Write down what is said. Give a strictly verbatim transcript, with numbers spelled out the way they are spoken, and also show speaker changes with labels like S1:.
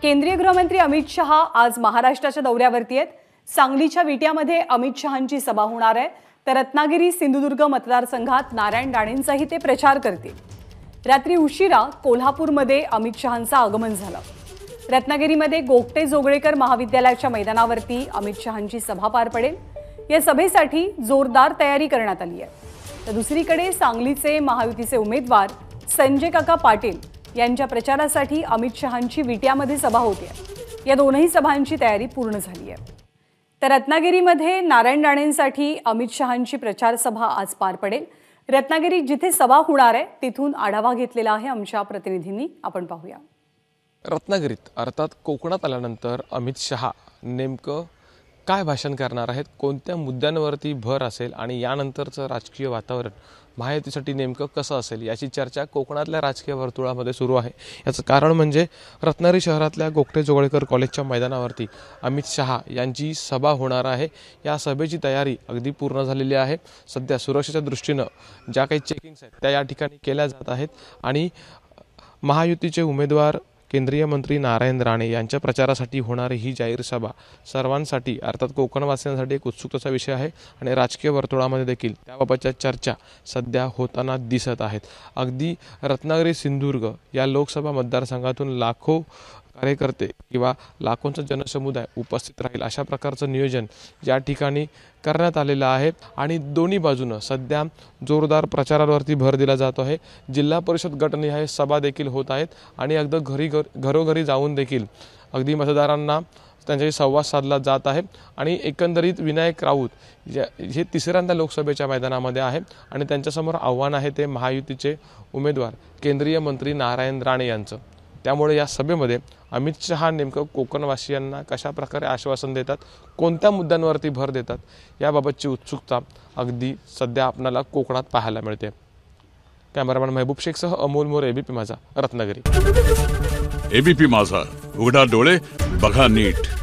S1: केंद्रीय गृहमंत्री अमित शहा आज महाराष्ट्राच्या दौऱ्यावरती आहेत। सांगलीच्या विट्यामध्ये अमित शहांची सभा होणार आहे, तर रत्नागिरी सिंधुदुर्ग मतदारसंघात नारायण राणेंचाही ते प्रचार करतील। रात्री उशिरा कोल्हापूरमध्ये अमित शहांचं आगमन झालं। रत्नागिरीमध्ये गोगटे जोगळेकर महाविद्यालयाच्या मैदानावरती अमित शहांची सभा पार पडेल। या सभेसाठी जोरदार तयारी करण्यात आली आहे। तर दुसरीकडे सांगलीचे महायुतीचे उमेदवार संजय काका पाटील यांच्या प्रचारासाठी अमित शहांची विट्यामध्ये सभा होते। या दोनही सभांची तयारी पूर्ण झाली आहे। तर रत्नागिरीमध्ये नारायण राणेंसाठी अमित शहांची प्रचार सभा आज पार पडेल। रत्नागिरी जिथे सभा होणार आहे तिथून आढावा घेतलेला आहे आमच्या प्रतिनिधींनी, आपण पाहूया।
S2: रत्नागिरीत अर्थात कोकणात आल्यानंतर अमित शहा नेमकं काय भाषण करणार आहेत, कोणत्या मुद्द्यांवरती भर असेल आणि यानंतरचं राजकीय वातावरण महायुतीसाठी नेमकं कसं असेल याची चर्चा कोकणातल्या राजकीय वर्तुळामध्ये सुरू आहे। याचं कारण म्हणजे रत्नागिरी शहरातल्या गोगटे जोगळेकर कॉलेजच्या मैदानावरती अमित शहा यांची सभा होणार आहे। या सभेची तयारी अगदी पूर्ण झालेली आहे। सध्या सुरक्षेच्या दृष्टीनं ज्या काही चेकिंग्स आहेत त्या या ठिकाणी केल्या जात आहेत आणि महायुतीचे उमेदवार केंद्रीय मंत्री नारायण राणे यांच्या प्रचारासाठी होणारी ही जाहीर सभा सर्वांसाठी अर्थात कोकणवासियांसाठी एक उत्सुकतेचा विषय आहे आणि राजकीय वर्तुळामध्ये देखील त्याबाबतच्या चर्चा सध्या होताना दिसत आहेत। अगदी रत्नागिरी सिंधुदुर्ग या लोकसभा मतदारसंघातून लाखो कार्यकर्ते किंवा लाखोंचा जनसमुदाय उपस्थित राहील अशा प्रकारचं नियोजन या ठिकाणी करण्यात आलेलं आहे आणि दोन्ही बाजूनं सध्या जोरदार प्रचारावरती भर दिला जातो आहे। जिल्हा परिषद गटनिहाय सभा देखील होत आहेत आणि अगदी घरी घर घरोघरी जाऊन देखील अगदी मतदारांना त्यांच्याशी संवाद साधला जात आहे आणि एकंदरीत विनायक राऊत हे तिसऱ्यांदा लोकसभेच्या मैदानामध्ये आहे आणि त्यांच्यासमोर आव्हान आहे ते महायुतीचे उमेदवार केंद्रीय मंत्री नारायण राणे यांचं। त्यामुळे या सभेमध्ये अमित शहा नेमकं कोकणवासियांना कशा प्रकारे आश्वासन देतात, कोणत्या मुद्द्यांवरती भर देतात याबाबतची उत्सुकता अगदी सध्या आपल्याला कोकणात पाहायला मिळते। कॅमेरामॅन महबूब शेखसह अमोल मोरे, एबीपी माझा, रत्नागिरी।
S3: एबीपी माझा, उघडा डोळे बघा नीट।